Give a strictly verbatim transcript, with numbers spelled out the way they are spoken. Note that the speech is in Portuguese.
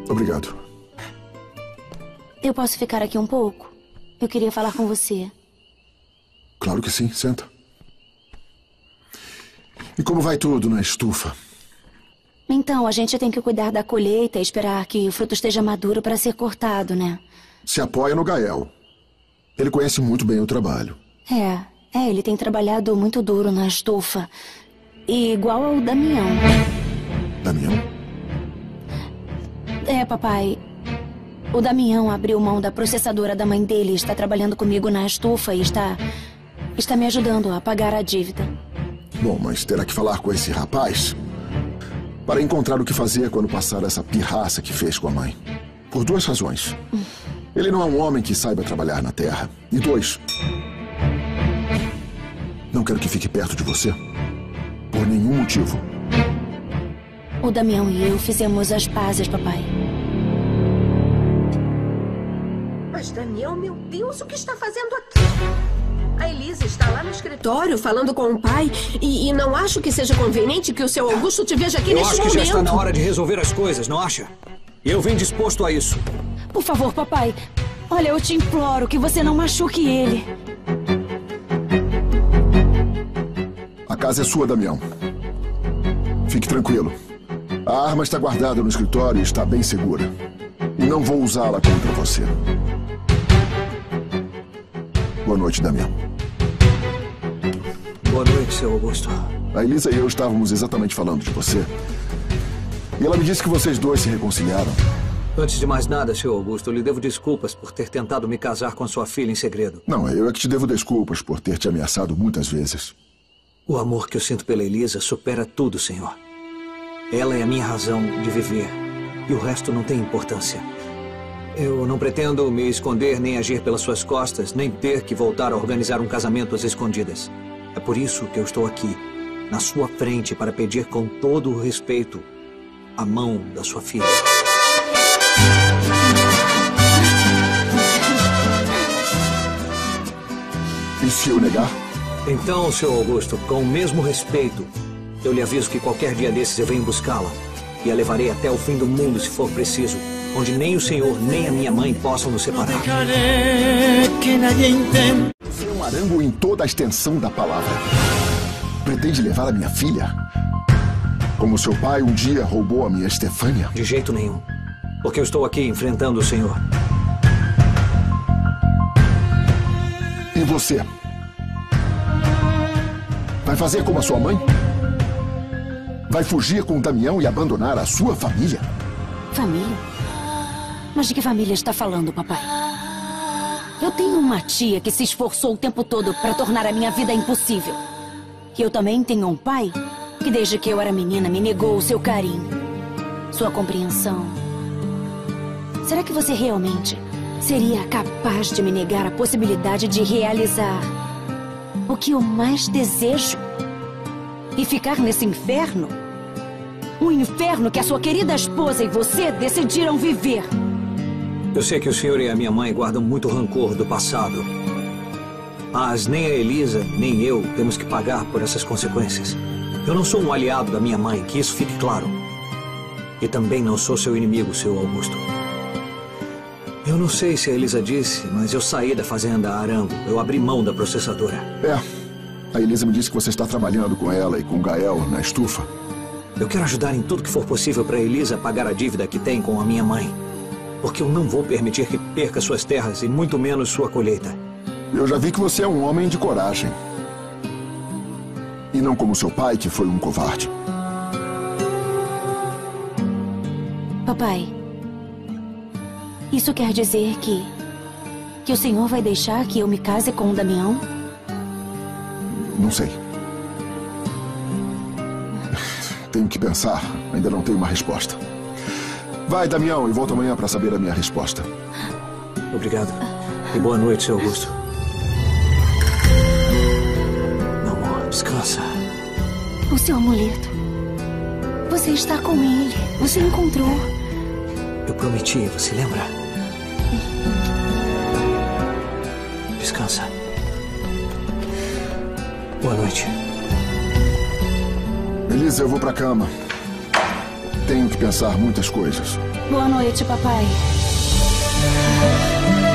Obrigado. Eu posso ficar aqui um pouco? Eu queria falar com você. Claro que sim, senta. E como vai tudo na estufa? Então, a gente tem que cuidar da colheita e esperar que o fruto esteja maduro para ser cortado, né? Se apoia no Gael. Ele conhece muito bem o trabalho. É, é, ele tem trabalhado muito duro na estufa. E igual ao Damião. Damião? É, papai. O Damião abriu mão da processadora da mãe dele, está trabalhando comigo na estufa e está... está me ajudando a pagar a dívida. Bom, mas terá que falar com esse rapaz para encontrar o que fazer quando passar essa pirraça que fez com a mãe. Por duas razões. Ele não é um homem que saiba trabalhar na terra. E dois, não quero que fique perto de você por nenhum motivo. O Damião e eu fizemos as pazes, papai. Mas, Damião, meu Deus, o que está fazendo aqui? A Elisa está lá no escritório falando com o pai e, e não acho que seja conveniente que o seu Augusto te veja aqui eu neste acho que momento. já está na hora de resolver as coisas, não acha? E eu vim disposto a isso. Por favor, papai. Olha, eu te imploro que você não machuque ele. A casa é sua, Damião. Fique tranquilo. A arma está guardada no escritório e está bem segura. E não vou usá-la contra você. Boa noite, Damião. Boa noite, seu Augusto. A Elisa e eu estávamos exatamente falando de você. E ela me disse que vocês dois se reconciliaram. Antes de mais nada, seu Augusto, eu lhe devo desculpas por ter tentado me casar com sua filha em segredo. Não, eu é que te devo desculpas por ter te ameaçado muitas vezes. O amor que eu sinto pela Elisa supera tudo, senhor. Ela é a minha razão de viver. E o resto não tem importância. Eu não pretendo me esconder nem agir pelas suas costas, nem ter que voltar a organizar um casamento às escondidas. É por isso que eu estou aqui, na sua frente, para pedir com todo o respeito a mão da sua filha. E se eu negar? Então, seu Augusto, com o mesmo respeito, eu lhe aviso que qualquer dia desses eu venho buscá-la e a levarei até o fim do mundo, se for preciso, onde nem o senhor nem a minha mãe possam nos separar. Você é um arango em toda a extensão da palavra. Pretende levar a minha filha? Como seu pai um dia roubou a minha Estefânia? De jeito nenhum. Porque eu estou aqui enfrentando o senhor. E você? Vai fazer como a sua mãe? Vai fugir com o Damião e abandonar a sua família? Família? Mas de que família está falando, papai? Eu tenho uma tia que se esforçou o tempo todo para tornar a minha vida impossível. E eu também tenho um pai que desde que eu era menina me negou o seu carinho, sua compreensão. Será que você realmente seria capaz de me negar a possibilidade de realizar o que eu mais desejo? E ficar nesse inferno? Um inferno que a sua querida esposa e você decidiram viver. Eu sei que o senhor e a minha mãe guardam muito rancor do passado. Mas nem a Elisa, nem eu temos que pagar por essas consequências. Eu não sou um aliado da minha mãe, que isso fique claro. E também não sou seu inimigo, seu Augusto. Eu não sei se a Elisa disse, mas eu saí da fazenda Arango. Eu abri mão da processadora. É. A Elisa me disse que você está trabalhando com ela e com o Gael na estufa. Eu quero ajudar em tudo que for possível para a Elisa pagar a dívida que tem com a minha mãe. Porque eu não vou permitir que perca suas terras e muito menos sua colheita. Eu já vi que você é um homem de coragem. E não como seu pai, que foi um covarde. Papai, isso quer dizer que... que o senhor vai deixar que eu me case com o Damião? Não sei. Tenho que pensar. Ainda não tenho uma resposta. Vai, Damião, e volta amanhã para saber a minha resposta. Obrigado. E boa noite, seu Augusto. Meu amor, descansa. O seu amuleto. Você está com ele. Você encontrou. Eu prometi, você lembra? Descansa. Boa noite. Elisa, eu vou pra cama. Tenho que pensar muitas coisas. Boa noite, papai.